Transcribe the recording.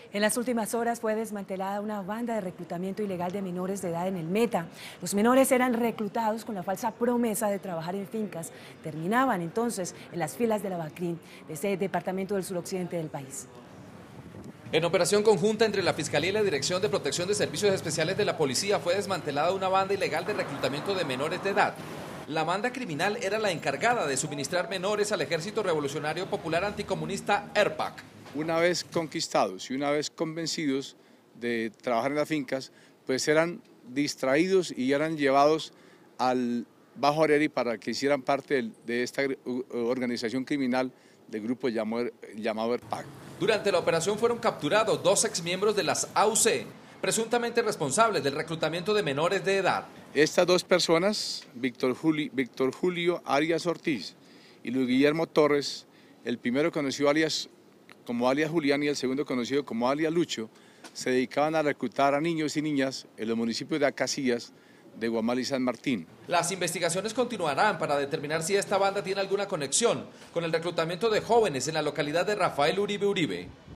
En las últimas horas fue desmantelada una banda de reclutamiento ilegal de menores de edad en el Meta. Los menores eran reclutados con la falsa promesa de trabajar en fincas. Terminaban entonces en las filas de la BACRIM, de ese departamento del suroccidente del país. En operación conjunta entre la Fiscalía y la Dirección de Protección de Servicios Especiales de la Policía fue desmantelada una banda ilegal de reclutamiento de menores de edad. La banda criminal era la encargada de suministrar menores al Ejército Revolucionario Popular Anticomunista ERPAC. Una vez conquistados y una vez convencidos de trabajar en las fincas, pues eran distraídos y eran llevados al Bajo Areri para que hicieran parte de esta organización criminal del grupo llamado ERPAC. Durante la operación fueron capturados 2 exmiembros de las AUC, presuntamente responsables del reclutamiento de menores de edad. Estas 2 personas, Víctor Julio Arias Ortiz y Luis Guillermo Torres, el primero conocido como alias Julián y el segundo conocido como alias Lucho, se dedicaban a reclutar a niños y niñas en los municipios de Acacías, de Guamal y San Martín. Las investigaciones continuarán para determinar si esta banda tiene alguna conexión con el reclutamiento de jóvenes en la localidad de Rafael Uribe Uribe.